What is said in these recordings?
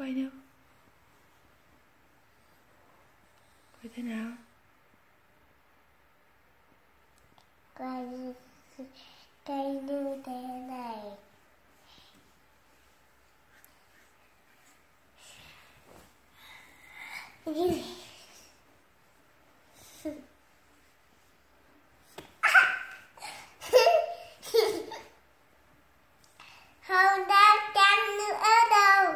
quay nào. Quay thế nào? Quay như thế này. Không đau chân nữa đâu.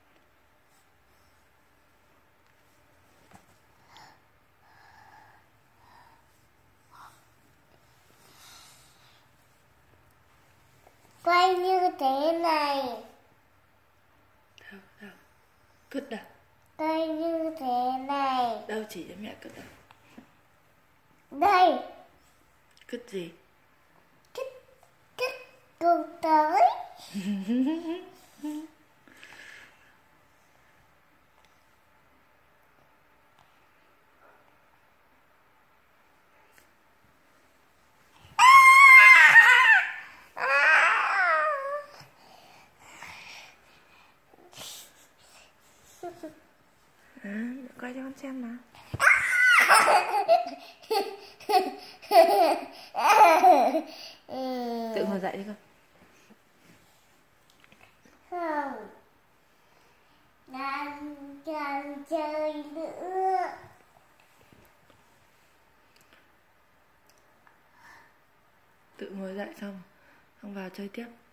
Quay như thế này. Đâu. Cứt đâu? Quay như thế này. Đâu, chỉ cho mẹ cứt đâu. Đây. Cứt gì? Cứt cùng tới. Quay cho con xem nào. Tự ngồi dậy đi con. Không. Đang chơi nữa. Tự ngồi dậy xong vào chơi tiếp.